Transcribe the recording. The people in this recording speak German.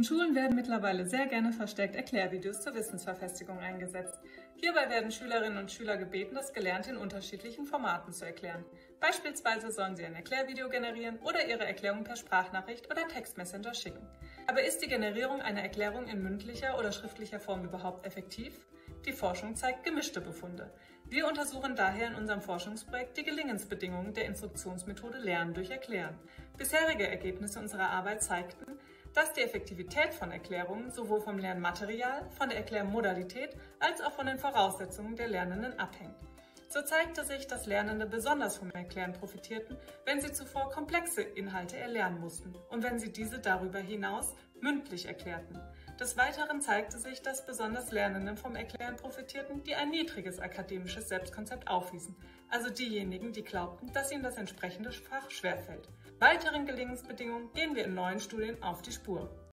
In Schulen werden mittlerweile sehr gerne verstärkt Erklärvideos zur Wissensverfestigung eingesetzt. Hierbei werden Schülerinnen und Schüler gebeten, das Gelernte in unterschiedlichen Formaten zu erklären. Beispielsweise sollen sie ein Erklärvideo generieren oder ihre Erklärung per Sprachnachricht oder Textmessenger schicken. Aber ist die Generierung einer Erklärung in mündlicher oder schriftlicher Form überhaupt effektiv? Die Forschung zeigt gemischte Befunde. Wir untersuchen daher in unserem Forschungsprojekt die Gelingensbedingungen der Instruktionsmethode Lernen durch Erklären. Bisherige Ergebnisse unserer Arbeit zeigten, dass die Effektivität von Erklärungen sowohl vom Lernmaterial, von der Erklärmodalität als auch von den Voraussetzungen der Lernenden abhängt. So zeigte sich, dass Lernende besonders vom Erklären profitierten, wenn sie zuvor komplexe Inhalte erlernen mussten und wenn sie diese darüber hinaus mündlich erklärten. Des Weiteren zeigte sich, dass besonders Lernende vom Erklären profitierten, die ein niedriges akademisches Selbstkonzept aufwiesen, also diejenigen, die glaubten, dass ihnen das entsprechende Fach schwerfällt. Weiteren Gelingensbedingungen gehen wir in neuen Studien auf die Spur.